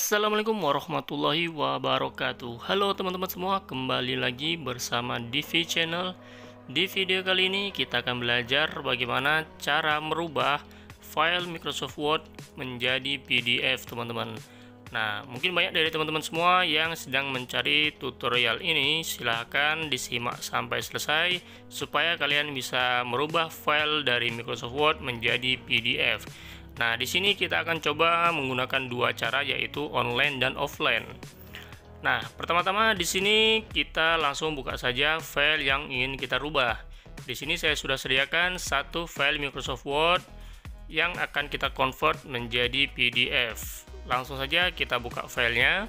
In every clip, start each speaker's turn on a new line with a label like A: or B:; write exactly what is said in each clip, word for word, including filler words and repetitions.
A: Assalamualaikum warahmatullahi wabarakatuh. Halo teman-teman semua, kembali lagi bersama Divi Channel. Di video kali ini kita akan belajar bagaimana cara merubah file Microsoft Word menjadi P D F, teman-teman. Nah, mungkin banyak dari teman-teman semua yang sedang mencari tutorial ini. Silahkan disimak sampai selesai supaya kalian bisa merubah file dari Microsoft Word menjadi P D F. Nah, di sini kita akan coba menggunakan dua cara, yaitu online dan offline. Nah, pertama-tama di sini kita langsung buka saja file yang ingin kita rubah. Di sini saya sudah sediakan satu file Microsoft Word yang akan kita convert menjadi P D F. Langsung saja kita buka filenya.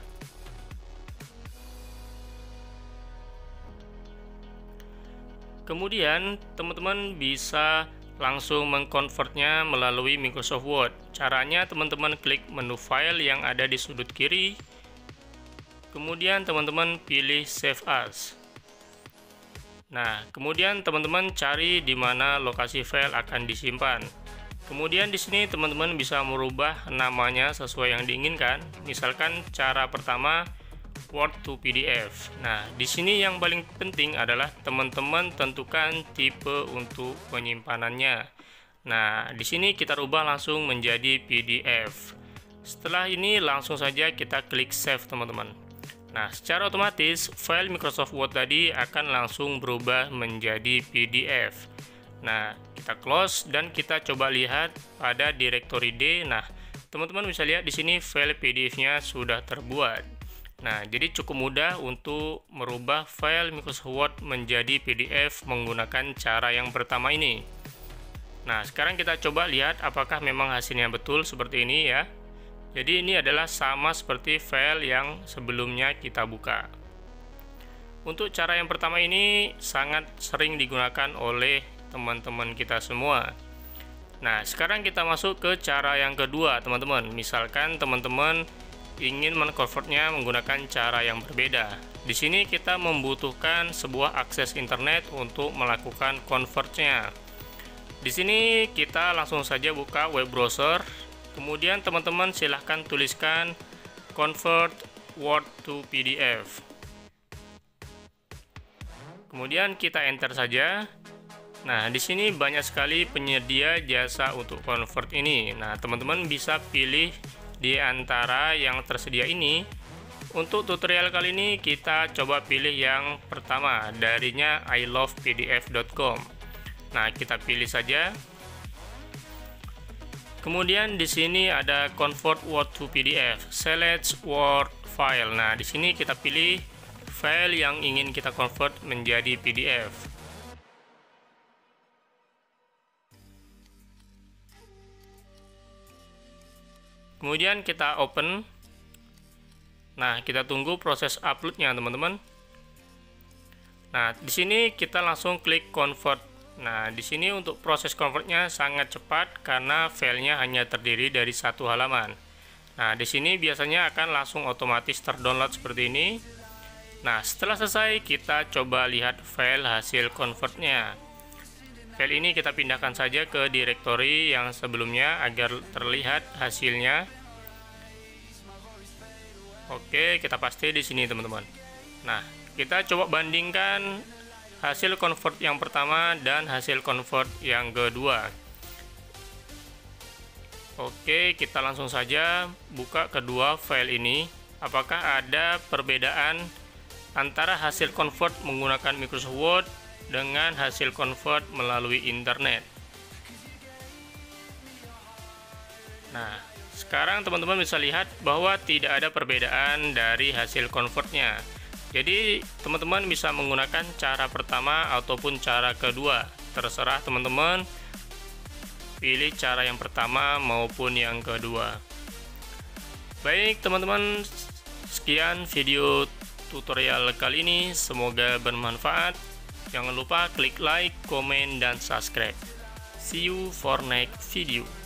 A: Kemudian teman-teman bisa langsung mengkonvertnya melalui Microsoft Word. Caranya teman-teman klik menu file yang ada di sudut kiri. Kemudian teman-teman pilih Save As. Nah, kemudian teman-teman cari di mana lokasi file akan disimpan. Kemudian di sini teman-teman bisa merubah namanya sesuai yang diinginkan. Misalkan cara pertama Word to P D F. Nah, di sini yang paling penting adalah teman-teman tentukan tipe untuk penyimpanannya. Nah, di sini kita rubah langsung menjadi P D F. Setelah ini langsung saja kita klik save, teman-teman. Nah, secara otomatis file Microsoft Word tadi akan langsung berubah menjadi P D F. Nah, kita close dan kita coba lihat pada directory D. Nah, teman-teman bisa lihat di sini file P D F-nya sudah terbuat. Nah, jadi cukup mudah untuk merubah file Microsoft Word menjadi P D F menggunakan cara yang pertama ini. Nah, sekarang kita coba lihat apakah memang hasilnya betul seperti ini ya. Jadi ini adalah sama seperti file yang sebelumnya kita buka. Untuk cara yang pertama ini sangat sering digunakan oleh teman-teman kita semua. Nah, sekarang kita masuk ke cara yang kedua, teman-teman. Misalkan teman-teman ingin mengkonvertnya menggunakan cara yang berbeda. Di sini kita membutuhkan sebuah akses internet untuk melakukan convertnya. Di sini kita langsung saja buka web browser. Kemudian teman-teman silahkan tuliskan convert Word to P D F. Kemudian kita enter saja. Nah, di sini banyak sekali penyedia jasa untuk convert ini. Nah, teman-teman bisa pilih di antara yang tersedia ini. Untuk tutorial kali ini kita coba pilih yang pertama, darinya i love p d f dot com. Nah, kita pilih saja. Kemudian di sini ada convert Word to P D F, select Word file. Nah, di sini kita pilih file yang ingin kita convert menjadi P D F. Kemudian kita open. Nah, kita tunggu proses uploadnya, teman-teman. Nah, di sini kita langsung klik convert. Nah, di sini untuk proses convertnya sangat cepat karena filenya hanya terdiri dari satu halaman. Nah, di sini biasanya akan langsung otomatis terdownload seperti ini. Nah, setelah selesai kita coba lihat file hasil convertnya. File ini kita pindahkan saja ke directory yang sebelumnya agar terlihat hasilnya. Oke, kita paste di sini, teman-teman. Nah, kita coba bandingkan hasil convert yang pertama dan hasil convert yang kedua. Oke, kita langsung saja buka kedua file ini. Apakah ada perbedaan antara hasil convert menggunakan Microsoft Word dengan hasil convert melalui internet? Nah, sekarang teman-teman bisa lihat bahwa tidak ada perbedaan dari hasil convertnya. Jadi teman-teman bisa menggunakan cara pertama ataupun cara kedua, terserah teman-teman pilih cara yang pertama maupun yang kedua. Baik teman-teman, sekian video tutorial kali ini, semoga bermanfaat. Jangan lupa klik like, komen, dan subscribe. See you for next video.